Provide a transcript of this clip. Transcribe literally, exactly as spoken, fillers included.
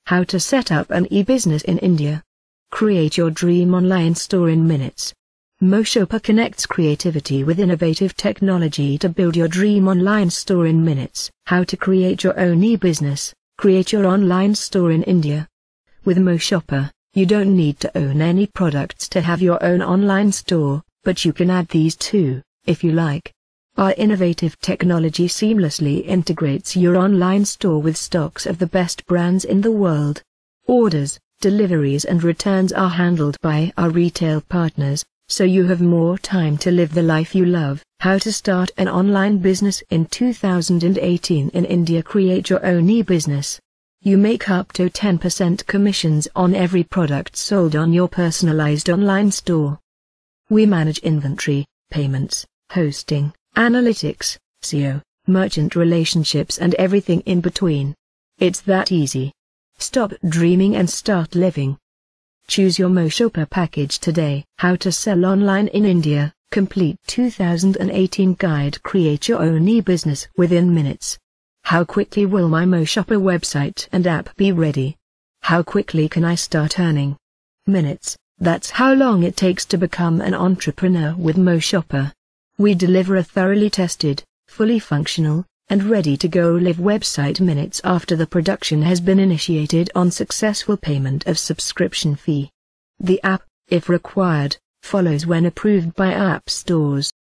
How to set up an e-business in India. Create your dream online store in minutes. MoShopper connects creativity with innovative technology to build your dream online store in minutes. How to create your own e-business. Create your online store in India. With MoShopper, you don't need to own any products to have your own online store, but you can add these too, if you like. Our innovative technology seamlessly integrates your online store with stocks of the best brands in the world. Orders, deliveries and returns are handled by our retail partners, so you have more time to live the life you love. How to start an online business in two thousand eighteen in India. Create your own e-business. You make up to ten percent commissions on every product sold on your personalized online store. We manage inventory, payments, hosting, analytics, S E O, merchant relationships and everything in between. It's that easy. Stop dreaming and start living. Choose your MoShopper package today. How to sell online in India. Complete two thousand eighteen guide. Create your own e-business within minutes. How quickly will my MoShopper website and app be ready? How quickly can I start earning? Minutes. That's how long it takes to become an entrepreneur with MoShopper. We deliver a thoroughly tested, fully functional, and ready-to-go live website minutes after the production has been initiated on successful payment of subscription fee. The app, if required, follows when approved by app stores.